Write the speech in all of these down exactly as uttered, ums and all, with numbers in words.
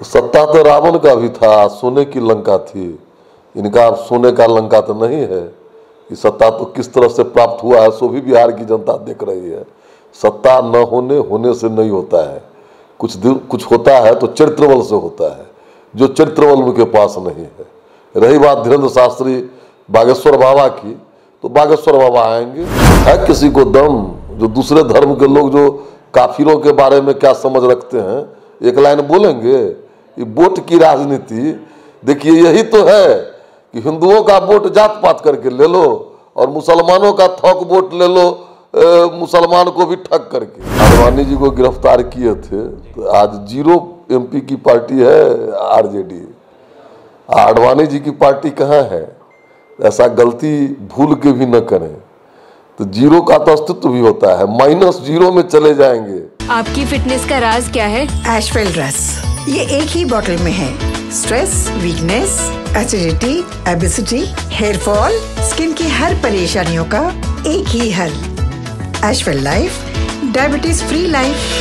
तो सत्ता तो रावण का भी था, सोने की लंका थी। इनका सोने का लंका तो नहीं है। कि सत्ता तो किस तरह से प्राप्त हुआ है सो भी बिहार की जनता देख रही है। सत्ता न होने होने से नहीं होता है। कुछ दिन कुछ होता है तो चरित्र बल से होता है, जो चरित्र बल उनके पास नहीं है। रही बात धीरेन्द्र शास्त्री बागेश्वर बाबा की, तो बागेश्वर बाबा आएंगे। है किसी को दम, जो दूसरे धर्म के लोग जो काफिरों के बारे में क्या समझ रखते हैं, एक लाइन बोलेंगे। ये वोट की राजनीति देखिए, यही तो है कि हिंदुओं का वोट जात पात करके ले लो और मुसलमानों का थोक वोट ले लो, ए, मुसलमान को भी ठग करके। आडवाणी जी को गिरफ्तार किए थे, तो आज जीरो एमपी की पार्टी है आरजेडी। आडवाणी जी की पार्टी कहाँ है? ऐसा गलती भूल के भी न करें। तो जीरो का तो अस्तित्व भी होता है, माइनस जीरो में चले जाएंगे। आपकी फिटनेस का राज क्या है? एशवेल रस, ये एक ही बोतल में है। Stress, weakness, acidity, obesity, hair fall, skin की हर परेशानियों का एक ही हल। Ashwell life, diabetes free life.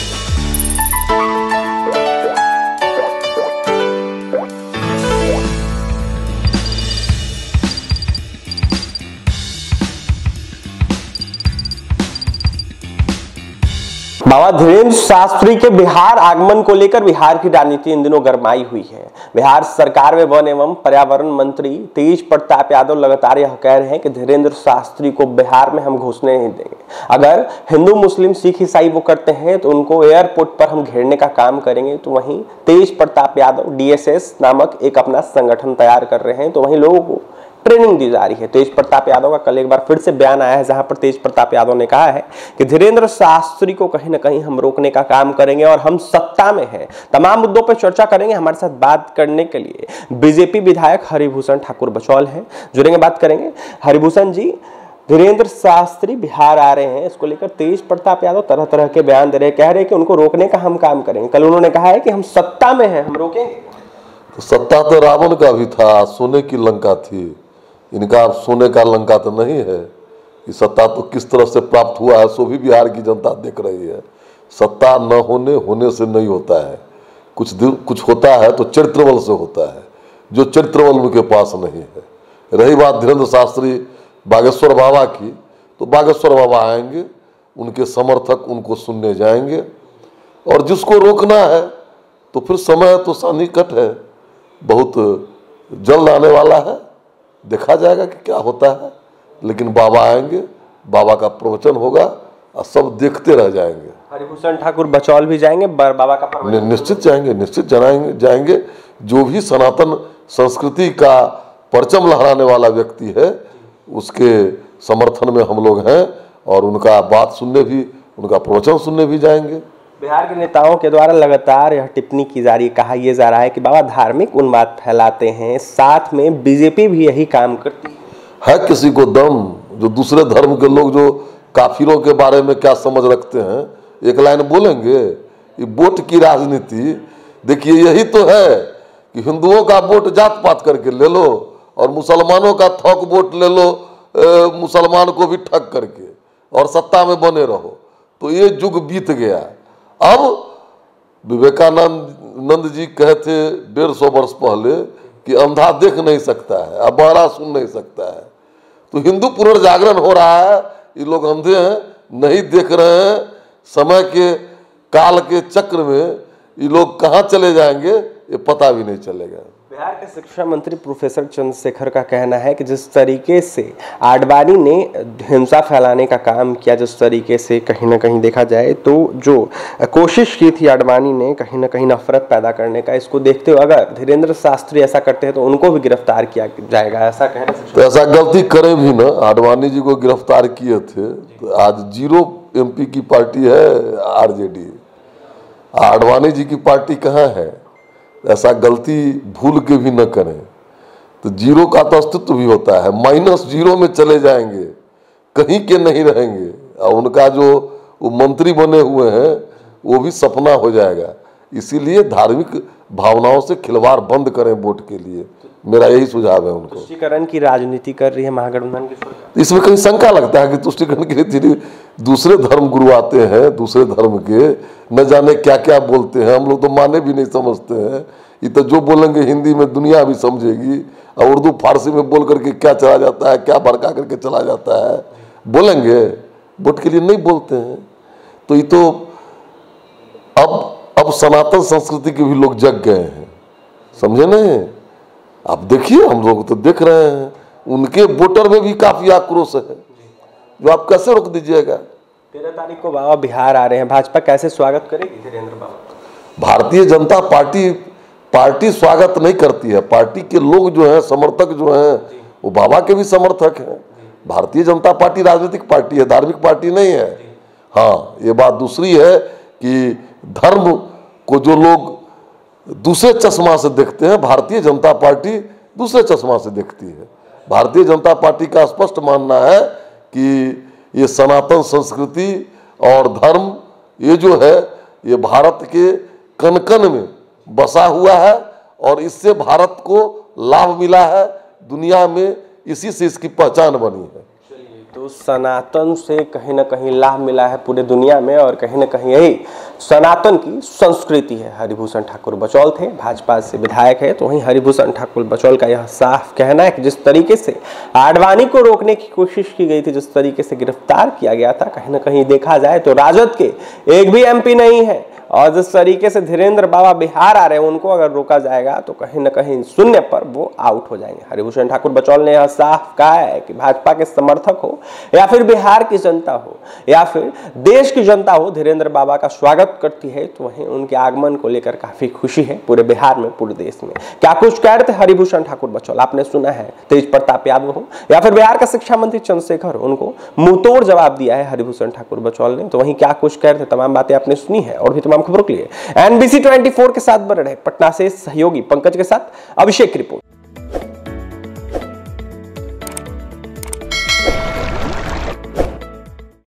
बाबा धीरेन्द्र शास्त्री के बिहार आगमन को लेकर बिहार की राजनीति इन दिनों गरमाई हुई है। बिहार सरकार में वन एवं पर्यावरण मंत्री तेज प्रताप यादव लगातार यह कह रहे हैं कि धीरेन्द्र शास्त्री को बिहार में हम घुसने नहीं देंगे। अगर हिंदू मुस्लिम सिख ईसाई वो करते हैं तो उनको एयरपोर्ट पर हम घेरने का काम करेंगे। तो वहीं तेज प्रताप यादव डीएसएस नामक एक अपना संगठन तैयार कर रहे हैं, तो वहीं लोगों को ट्रेनिंग दी जा रही है। तेज प्रताप यादव का कल एक बार फिर से बयान आया है, जहां पर तेज प्रताप यादव ने कहा है कि धीरेन्द्र शास्त्री को कहीं ना कहीं हम रोकने का काम करेंगे और हम सत्ता में हैं। तमाम मुद्दों पर चर्चा करेंगे। हमारे साथ बात करने के लिए बीजेपी विधायक हरिभूषण ठाकुर बचौल हैं, जुड़ेंगे, बात करेंगे। हरिभूषण जी, धीरेन्द्र शास्त्री बिहार आ रहे हैं, इसको लेकर तेज प्रताप यादव तरह तरह के बयान दे रहे हैं, कह रहे हैं कि उनको रोकने का हम काम करेंगे। कल उन्होंने कहा है कि हम सत्ता में हैं, हम रोकेंगे। तो सत्ता तो रावण का भी था, सोने की लंका थी। इनका सोने का लंका तो नहीं है। कि सत्ता तो किस तरह से प्राप्त हुआ है सो भी बिहार की जनता देख रही है। सत्ता न होने होने से नहीं होता है। कुछ दिन कुछ होता है तो चरित्र बल से होता है, जो चरित्र बल उनके पास नहीं है। रही बात धीरेन्द्र शास्त्री बागेश्वर बाबा की, तो बागेश्वर बाबा आएंगे, उनके समर्थक उनको सुनने जाएंगे। और जिसको रोकना है तो फिर समय तो सन्निकट है, बहुत जल्द आने वाला है, देखा जाएगा कि क्या होता है। लेकिन बाबा आएंगे, बाबा का प्रवचन होगा और सब देखते रह जाएंगे। हरिभूषण ठाकुर बचौल भी जाएंगे, बाबा का प्रवचन निश्चित जाएंगे, निश्चित जाएंगे जाएंगे जो भी सनातन संस्कृति का परचम लहराने वाला व्यक्ति है, उसके समर्थन में हम लोग हैं और उनका बात सुनने भी, उनका प्रवचन सुनने भी जाएंगे। बिहार के नेताओं के द्वारा लगातार यह टिप्पणी की जा रही है, कहा यह जा रहा है कि बाबा धार्मिक उन्माद फैलाते हैं, साथ में बीजेपी भी यही काम करती है। है किसी को दम, जो दूसरे धर्म के लोग जो काफिरों के बारे में क्या समझ रखते हैं, एक लाइन बोलेंगे। ये वोट की राजनीति देखिए, यही तो है कि हिंदुओं का वोट जात पात करके ले लो और मुसलमानों का थोक वोट ले लो, ए, मुसलमान को भी ठग करके, और सत्ता में बने रहो। तो ये युग बीत गया। अब विवेकानंद नंद जी कहे थे डेढ़ सौ वर्ष पहले कि अंधा देख नहीं सकता है, अब बहरा सुन नहीं सकता है। तो हिंदू पुनर्जागरण हो रहा है। ये लोग अंधे हैं, नहीं देख रहे हैं। समय के काल के चक्र में ये लोग कहाँ चले जाएंगे ये पता भी नहीं चलेगा। बिहार के शिक्षा मंत्री प्रोफेसर चंद्रशेखर का कहना है कि जिस तरीके से आडवाणी ने हिंसा फैलाने का काम किया, जिस तरीके से कहीं ना कहीं देखा जाए तो जो कोशिश की थी आडवाणी ने कहीं ना कहीं नफरत पैदा करने का, इसको देखते हुए अगर धीरेन्द्र शास्त्री ऐसा करते हैं तो उनको भी गिरफ्तार किया जाएगा, ऐसा कहना। तो ऐसा गलती करें भी ना, आडवाणी जी को गिरफ्तार किए थे, तो आज जीरो एमपी की पार्टी है आरजेडी। आडवाणी जी की पार्टी कहाँ है? ऐसा गलती भूल के भी न करें। तो जीरो का तो अस्तित्व भी होता है, माइनस जीरो में चले जाएंगे, कहीं के नहीं रहेंगे। और उनका जो वो मंत्री बने हुए हैं वो भी सपना हो जाएगा। इसीलिए धार्मिक भावनाओं से खिलवाड़ बंद करें वोट के लिए। मेरा यही सुझाव है उनको। तुष्टीकरण की राजनीति कर रही है महागठबंधन की सरकार। इसमें कहीं शंका लगता है कि तुष्टीकरण के लिए दूसरे धर्म गुरु आते हैं, दूसरे धर्म के न जाने क्या क्या बोलते हैं, हम लोग तो माने भी नहीं समझते हैं। ये तो जो बोलेंगे हिंदी में दुनिया भी समझेगी, और उर्दू फारसी में बोल करके क्या चला जाता है, क्या भड़का करके चला जाता है, बोलेंगे। वोट के लिए नहीं बोलते हैं। तो ये तो अब अब सनातन संस्कृति के भी लोग जग गए हैं, समझे नहीं? आप देखिए, हम लोग तो देख रहे हैं, उनके वोटर में भी काफी आक्रोश है, जो आप कैसे रोक दीजिएगा। तेरह तारीख को बाबा बिहार आ रहे हैं, भाजपा कैसे स्वागत करेगी धीरेन्द्र बाबा? भारतीय जनता पार्टी पार्टी स्वागत नहीं करती है। पार्टी के लोग जो हैं, समर्थक जो हैं, वो बाबा के भी समर्थक हैं। भारतीय जनता पार्टी राजनीतिक पार्टी है, धार्मिक पार्टी नहीं है। हाँ, ये बात दूसरी है कि धर्म को जो लोग दूसरे चश्मा से देखते हैं, भारतीय जनता पार्टी दूसरे चश्मा से देखती है। भारतीय जनता पार्टी का स्पष्ट मानना है कि ये सनातन संस्कृति और धर्म, ये जो है, ये भारत के कण कण में बसा हुआ है, और इससे भारत को लाभ मिला है दुनिया में, इसी से इसकी पहचान बनी है। तो सनातन से कहीं ना कहीं लाभ मिला है पूरे दुनिया में, और कहीं ना कहीं यही सनातन की संस्कृति है। हरिभूषण ठाकुर बचौल थे, भाजपा से विधायक है, तो वहीं हरिभूषण ठाकुर बचौल का यह साफ कहना है कि जिस तरीके से आडवाणी को रोकने की कोशिश की गई थी, जिस तरीके से गिरफ्तार किया गया था, कहीं ना कहीं देखा जाए तो राजद के एक भी एमपी नहीं है, और जिस तरीके से धीरेन्द्र बाबा बिहार आ रहे हैं, उनको अगर रोका जाएगा तो कहीं ना कहीं शून्य पर वो आउट हो जाएंगे। हरिभूषण ठाकुर बचौल ने यह साफ कहा है कि भाजपा के समर्थक हो या फिर बिहार की जनता हो या फिर देश की जनता हो, धीरेन्द्र बाबा का स्वागत करती है, तो वहीं उनके आगमन को लेकर काफी खुशी है पूरे बिहार में, पूरे देश में। क्या कुछ कह रहे थे हरिभूषण ठाकुर बचौल, आपने सुना है। तेज प्रताप यादव हो या फिर बिहार का शिक्षा मंत्री चंद्रशेखर, उनको मुंहतोड़ जवाब दिया है हरिभूषण ठाकुर बचौल ने। तो वहीं क्या कुछ कह रहे थे, तमाम बातें आपने सुनी है, और भी तमाम खबरों के लिए एनबीसी चौबीस के साथ बने रहे। पटना से सहयोगी पंकज के साथ अभिषेक की रिपोर्ट।